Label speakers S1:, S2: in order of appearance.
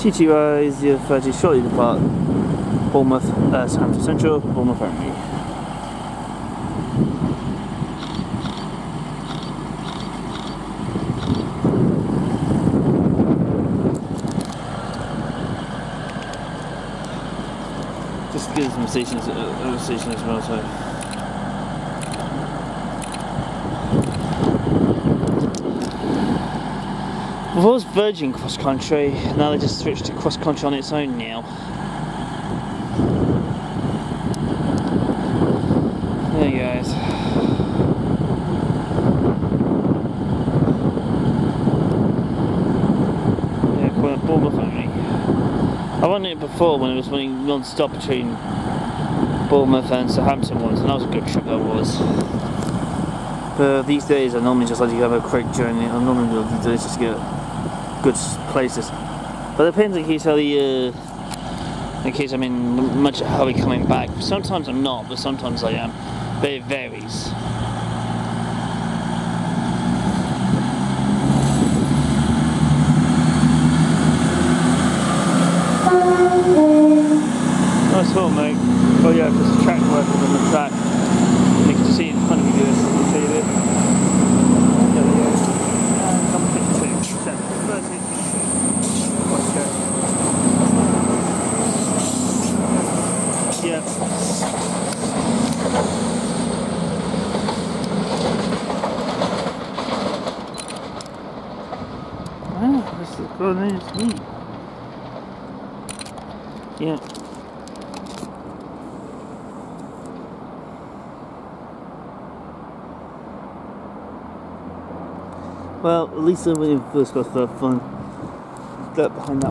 S1: TTY 030 shortly depart Bournemouth, Southampton Central, Bournemouth only. Just to get some stations as well, so. I've always verging cross country, now they just switched to cross country on its own now. There you guys. Yeah, Bournemouth only. I won it before when it was running non-stop between Bournemouth and Southampton once, and that was a good trip, that was. But these days I normally just like to have a quick journey. I normally do these days just to get good places. But it depends in case I'm in much hurry coming back. Sometimes I'm not, but sometimes I am. But it varies. Nice one, mate. Oh yeah, there's a track working on the track. You can see in front of you guys. I'll show you this. There we go. Number 52. 13. Yeah. Ah, this is good. It's neat. Yeah. Well, at least when you first got stuff fun. That behind that.